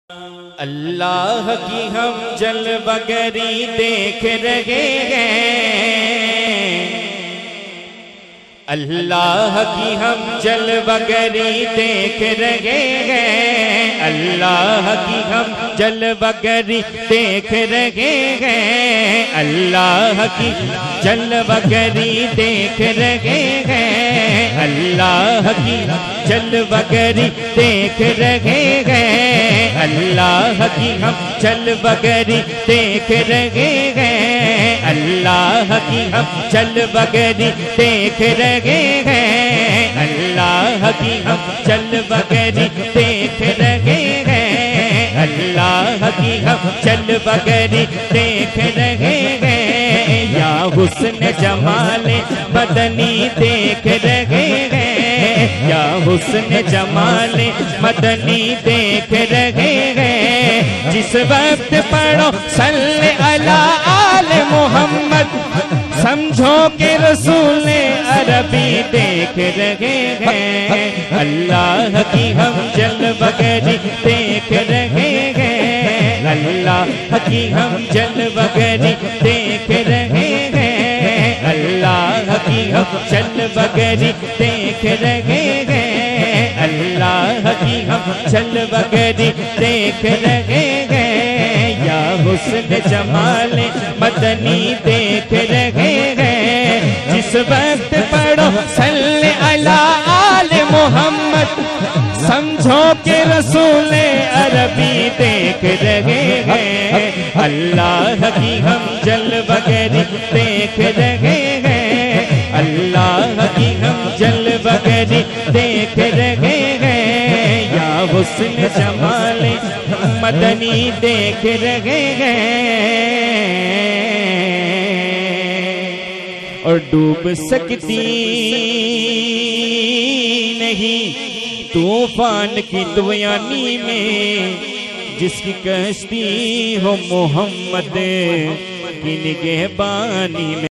अल्लाह की हम जलवगरी देख रहे हैं, अल्लाह की हम जलवगरी देख रहे हैं, अल्लाह की हम जलवगरी देख रहे हैं, अल्लाह की जलवगरी देख रहे हैं, अल्लाह की जलवगरी देख रहे हैं, अल्लाह की हम जलवगरी देख रहे हैं, अल्लाह की हम जलवगरी देख रहे हैं, अल्लाह की हम जलवगरी देख रहे हैं, अल्लाह की हम जलवगरी देख रहे हैं, या हुस्न जमाले मदनी देख रहे हैं, या हुस्न जमाले मदनी देख रहे हैं, जिस वक्त पढ़ो सल्ले अला आले मोहम्मद समझो के रसूल अरबी देख रहे हैं, अल्लाह की हम जलवगरी देख रहे हैं, अल्लाह की हम जलवगरी देख रहे हैं, अल्लाह की हम जलवगरी देख रहे हैं, अल्लाह की हम जलवगरी देख रहे हैं, या हुस्न जमाले मदनी देख रहे हैं, जिस वक्त पढ़ो सल्ले अला आले मोहम्मद समझो के रसूल अरबी देख रहे हैं, अल्लाह की हम जलवगरी देख रहे हैं, अल्लाह की हम जलवगरी देख रहे हैं, या हुस्न जमाले मदनी देख रहे हैं, और डूब सकती नहीं तूफान की तूफानी में जिसकी कश्ती हो मोहम्मद की निगहबानी में।